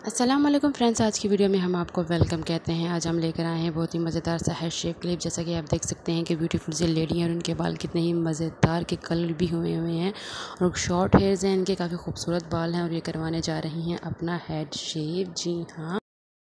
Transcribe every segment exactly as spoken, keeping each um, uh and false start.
अस्सलाम वालेकुम फ्रेंड्स, आज की वीडियो में हम आपको वेलकम कहते हैं। आज हम लेकर आए हैं बहुत ही मज़ेदार सा हेयर शेप क्लिप। जैसा कि आप देख सकते हैं कि ब्यूटीफुल सी लेडी हैं और उनके बाल कितने ही मज़ेदार के कलर भी हुए हुए हैं और शॉर्ट हेयर्स हैं इनके, काफ़ी खूबसूरत बाल हैं और ये करवाने जा रही हैं अपना हेड शेप। जी हाँ,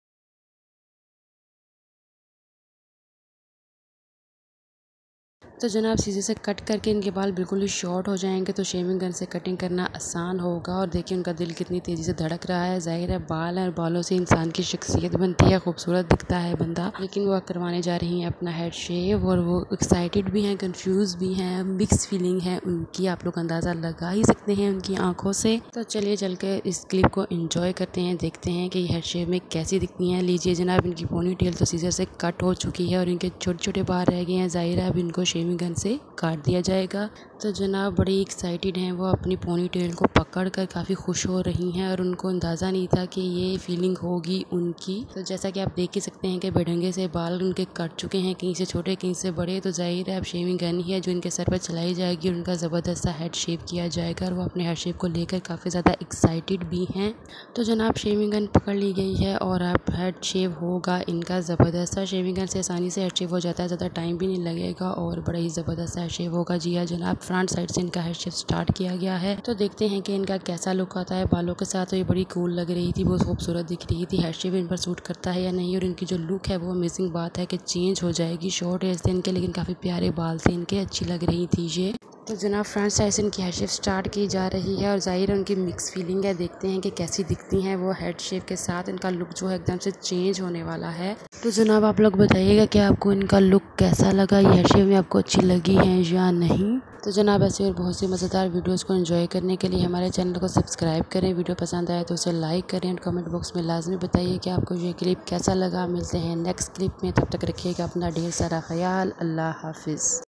तो जनाब सीधे से कट करके इनके बाल बिल्कुल ही शॉर्ट हो जाएंगे, तो शेविंग गन से कटिंग करना आसान होगा। और देखिए उनका दिल कितनी तेज़ी से धड़क रहा है। जाहिर है बाल और बालों से इंसान की शख्सियत बनती है, खूबसूरत दिखता है बंदा। लेकिन वो करवाने जा रही हैं अपना हेड शेव और वो एक्साइटेड भी हैं, कंफ्यूज भी हैं, मिक्स फीलिंग है उनकी। आप लोग अंदाज़ा लगा ही सकते हैं उनकी आंखों से। तो चलिए चल के इस क्लिप को एंजॉय करते हैं, देखते हैं कि हेड शेव में कैसी दिखती हैं। लीजिए जनाब, इनकी पोनी टेल तो सीधे से कट हो चुकी है और इनके छोटे छोटे बाल रह गए हैं। जाहिर है अब इनको शेविंग गन से काट दिया जाएगा। तो जनाब बड़ी एक्साइटेड हैं वो, अपनी पोनी टेल को पकड़कर काफ़ी खुश हो रही हैं और उनको अंदाज़ा नहीं था कि ये फीलिंग होगी उनकी। तो जैसा कि आप देख ही सकते हैं कि बेढंगे से बाल उनके कट चुके हैं, कहीं से छोटे कहीं से बड़े। तो जाहिर है अब शेविंग गन ही है जो इनके सर पर चलाई जाएगी और उनका ज़बरदस्त सा हेड शेप किया जाएगा और वो अपने हेड शेप को लेकर काफ़ी ज़्यादा एक्साइटेड भी हैं। तो जनाब शेविंग गन पकड़ ली गई है और अब हेड शेव होगा इनका ज़बरदस्त सा। शेविंग गन से आसानी से हेड शेव हो जाता है, ज़्यादा टाइम भी नहीं लगेगा और बड़ा ही ज़बरदस्त हेड शेव होगा। जी हाँ जनाब, फ्रंट साइड से इनका हेड शेप स्टार्ट किया गया है। तो देखते हैं कि इनका कैसा लुक आता है बालों के साथ। तो ये बड़ी कूल लग रही थी, बहुत खूबसूरत दिख रही थी। हेड शेप इन पर सूट करता है या नहीं, और इनकी जो लुक है वो अमेजिंग बात है कि चेंज हो जाएगी। शॉर्ट हेयर थे इनके लेकिन काफ़ी प्यारे बाल थे इनके, अच्छी लग रही थी ये। तो जनाब फ्रंट साइड से इनकी हेड शेप स्टार्ट की जा रही है और जाहिर है उनकी मिक्स फीलिंग है। देखते हैं कि कैसी दिखती हैं वो हेड शेप के साथ। इनका लुक जो है एकदम से चेंज होने वाला है। तो जनाब आप लोग बताइएगा कि आपको इनका लुक कैसा लगा, ये हेड शेप में आपको अच्छी लगी है या नहीं। तो जनाब ऐसे और बहुत सी मज़ेदार वीडियोस को एंजॉय करने के लिए हमारे चैनल को सब्सक्राइब करें। वीडियो पसंद आए तो उसे लाइक करें और कमेंट बॉक्स में लाजमी बताइए कि आपको ये क्लिप कैसा लगा। मिलते हैं नेक्स्ट क्लिप में, तब तक रखिएगा अपना ढेर सारा ख्याल। अल्लाह हाफिज़।